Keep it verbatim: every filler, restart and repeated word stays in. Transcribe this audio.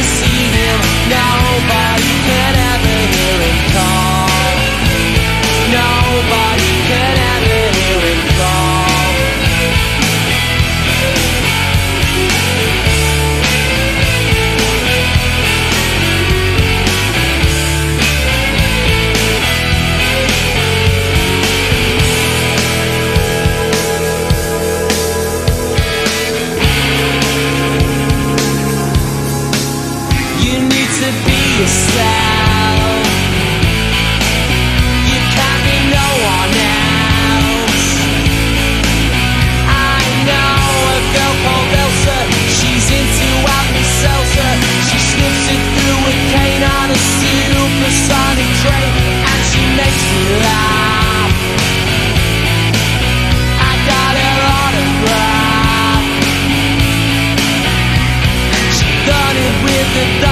see him. Nobody can ever hear him call. Nobody can ever hear him call. You need to be yourself. You can't be no one else. I know a girl called Elsa. She's into Alka-Seltzer. She sniffs it through a cane on a supersonic train, and she makes me laugh. I got her autograph. She done it with the